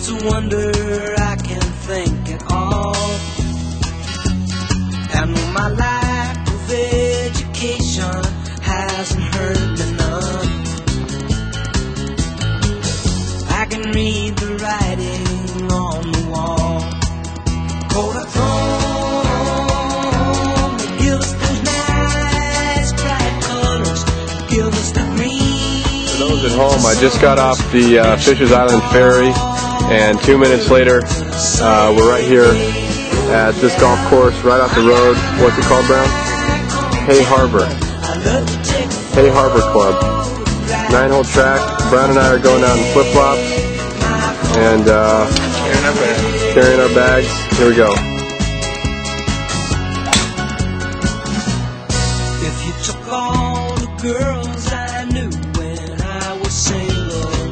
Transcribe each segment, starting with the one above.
It's a wonder I can't think at all. And my lack of education hasn't hurt me none. I can read the writing on the wall. Kodachrome, give us those nice bright colors. Give us the green. For those at home, I just got off the Fishers Island ferry, and 2 minutes later, we're right here at this golf course, right off the road. What's it called, Brown? Hay Harbor. Hay Harbor Club. 9-hole track. Brown and I are going out in flip-flops and carrying our bags. Here we go. If you took all the girls I knew when I was single,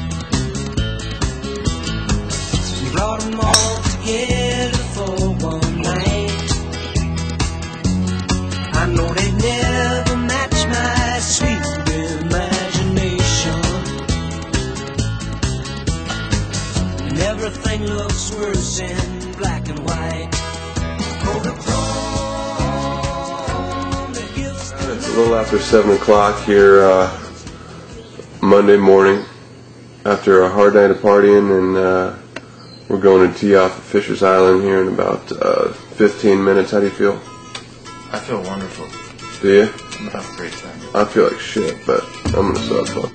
you brought them all together for one night, I know they never match my sweet imagination. And everything looks worse in black and white. It's a little after 7 o'clock here Monday morning after a hard night of partying, and we're going to tee off at Fishers Island here in about 15 minutes. How do you feel? I feel wonderful. Do you? I'm gonna have a great time. I feel like shit, but I'm gonna still have fun.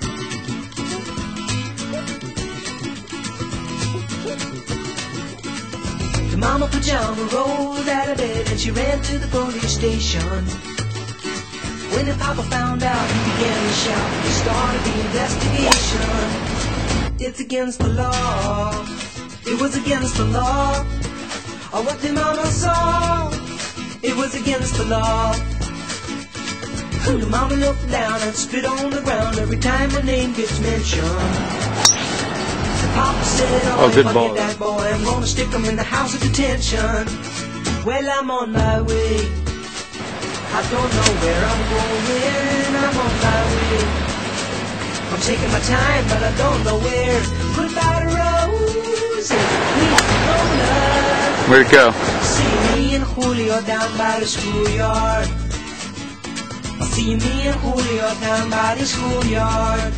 The mama pajama rolled out of bed and she ran to the police station. When the papa found out, he began to shout. He started the investigation. It's against the law. It was against the law. Or what the mama saw. It was against the law. The mama looked down and spit on the ground every time her name gets mentioned. Papa said, oh, good if I ball. get that boy, I'm gonna stick him in the house of detention. Well, I'm on my way. I don't know where I'm going. I'm on my way. I'm taking my time, but I don't know where. Goodbye to Rose. Where'd it go? See me and Julio down by the schoolyard. See me and Julio down by the schoolyard.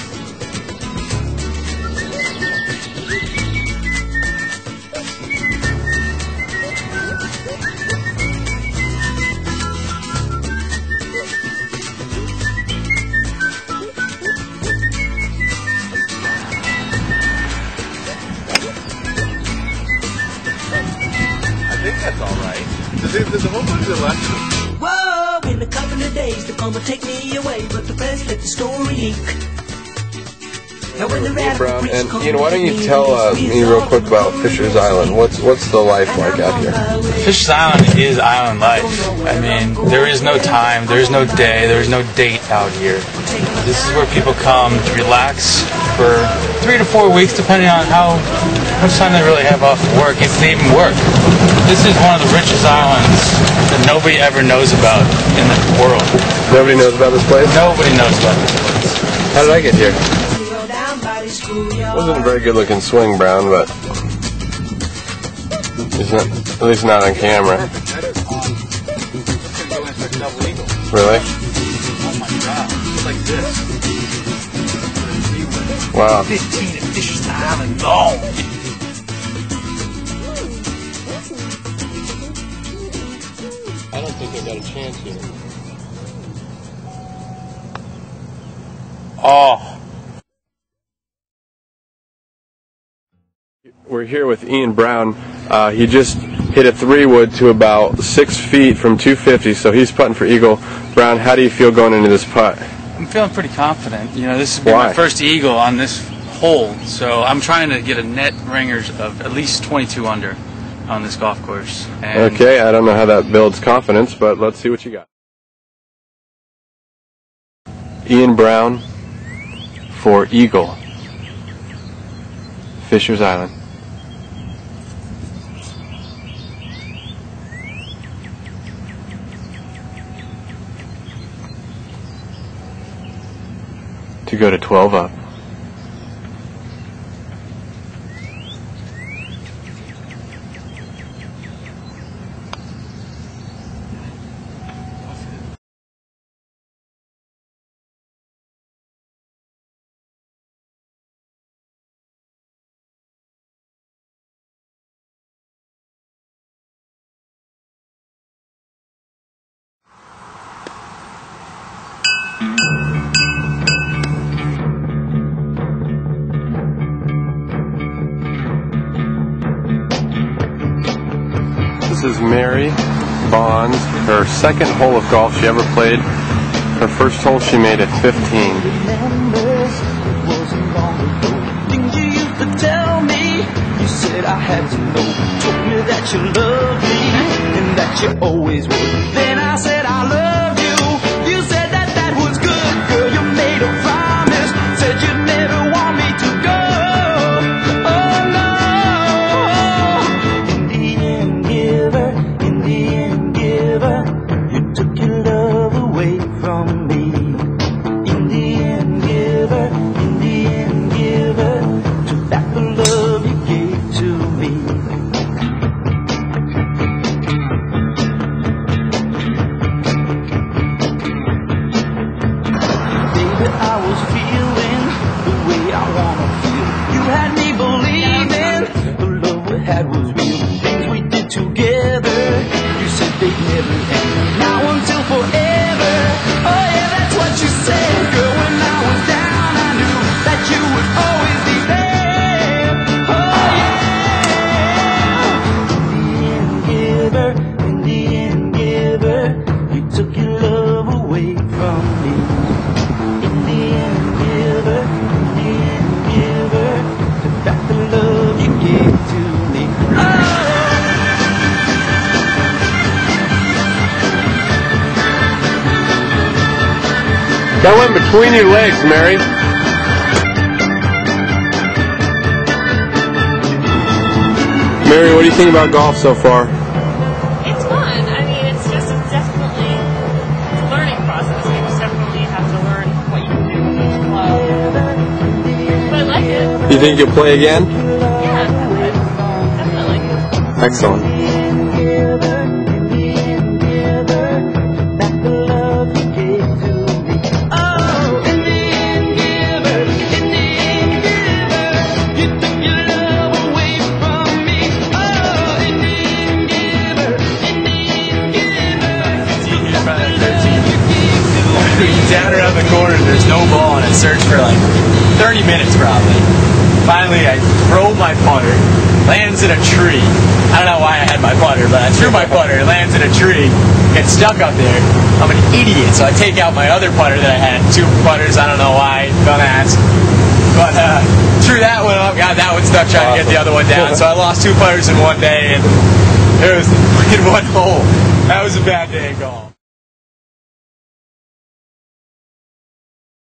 I think that's all right. The whole thing's election. Whoa, in a couple of days they're gonna take me away, but the press let the story leak. Now when the Hey, Brown, and Ian, why don't you tell me real quick about Fishers Island? What's the life like out here? Fishers Island is island life. I mean, there is no time, there is no day, there is no date out here. This is where people come to relax for 3 to 4 weeks, depending on how much time they really have off work, if they even work. This is one of the richest islands that nobody ever knows about in the world. Nobody knows about this place? Nobody knows about this place. How did I get here? Wasn't a very good looking swing, Brown, but it's not, at least not on camera. Really? Oh my god, it's like this. Wow. 15 at Fishers Island, long. I don't think I got a chance here. Oh. We're here with Ian Brown. He just hit a 3-wood to about 6 feet from 250, so he's putting for eagle. Brown, how do you feel going into this putt? I'm feeling pretty confident. You know, this has been Why? my first eagle on this hole, so I'm trying to get a net ringers of at least 22 under on this golf course. And Okay, I don't know how that builds confidence, but let's see what you got. Ian Brown for eagle. Fishers Island. To go to 12 up. This is Mary Bonds, her second hole of golf she ever played. Her first hole she made at 15. Things you used to tell me, you said I had to know. Told me that you loved me and that you always would. Then I said I love you. You said that that was good, girl. You made a promise, said you'd never want me to go. Oh no. Indian giver, Indian giver, you took your love away from me. Indian giver, Indian giver, took back the love you gave to me. Baby, I was feeling the way I wanna feel. You had me believing the love we had was real. Things we did together, you said they'd never end. Now until forever, oh yeah, that's what you said. Girl, when I was down, I knew that you would always be there. Oh yeah. Indian giver, you took your love away from me. Indian giver, took back the love you gave to me. Oh. That went between your legs, Mary. Mary, what do you think about golf so far? It's fun. I mean, it's definitely a learning process. You just definitely have to learn what you can do in each club. But I like it. You think you'll play again? Yeah, definitely. Excellent. Down around the corner, there's no ball, and I searched for like 30 minutes probably. Finally, I throw my putter, lands in a tree. I don't know why I had my putter, but I threw my putter, it lands in a tree, gets stuck up there. I'm an idiot, so I take out my other putter that I had, 2 putters, I don't know why, don't ask. But threw that one up, got that one stuck trying to get the other one down. So I lost 2 putters in one day, and it was in one hole. That was a bad day of golf.